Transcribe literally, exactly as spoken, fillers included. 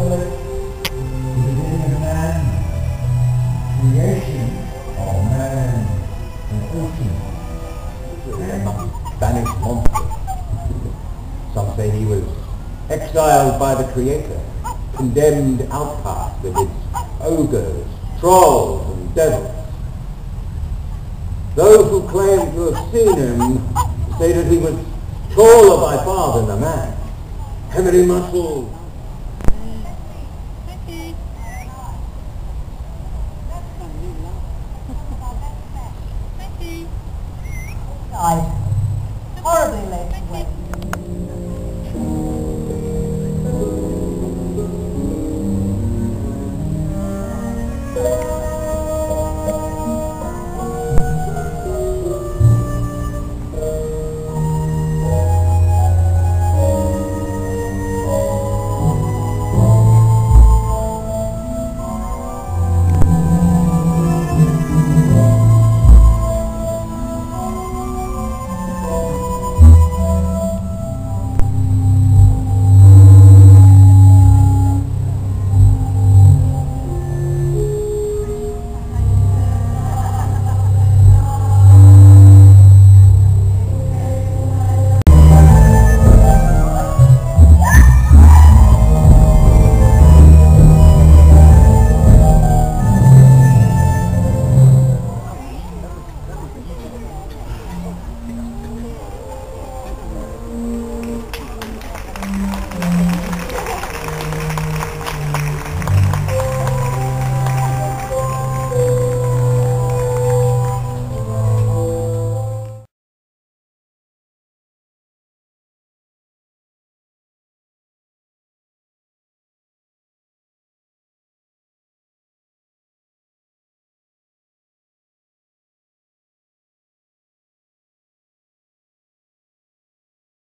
poet, the beginning of man, creation of man and ocean, and banished monster. Some say he was exiled by the Creator, condemned outcast with its ogres, trolls and devils. Those who claim to have seen him say that he was taller by far than the man, heavily muscled,